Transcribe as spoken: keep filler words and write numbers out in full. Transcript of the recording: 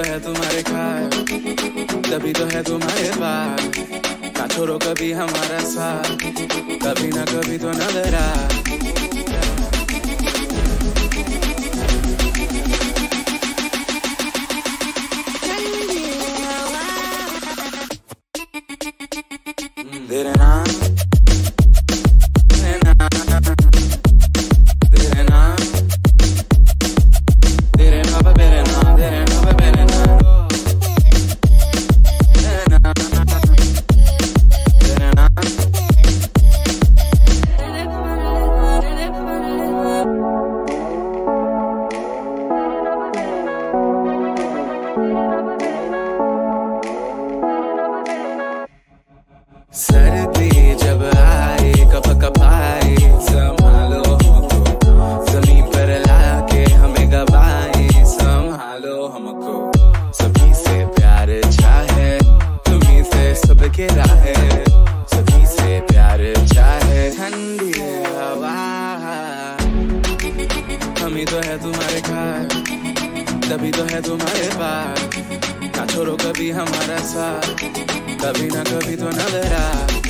तो है तुम्हारे ख्याल, तभी तो है तुम्हारे पास। ना छोड़ो कभी हमारा साथ, कभी ना कभी तो नजर आ। तेरे नाम तेरे नाम तेरे नाम तेरे नाम पे मेरे नाम, तेरे नाम पे मेरे नाम, तेरे नाम तेरे नाम। सर्दी जब आए कप कप आए, संभालो हमको जमीन पर लाके हमें गवाए। संभालो हमको सभी से प्यार चाहे, तुम्हीं से सबके राहे, सभी से प्यार चाहे। ठंडी हवा हमी तो है तुम्हारे ख्याल, तभी तो है तुम्हारे पास। ना छोड़ो कभी हमारा साथ, कभी ना कभी तो नजर आ।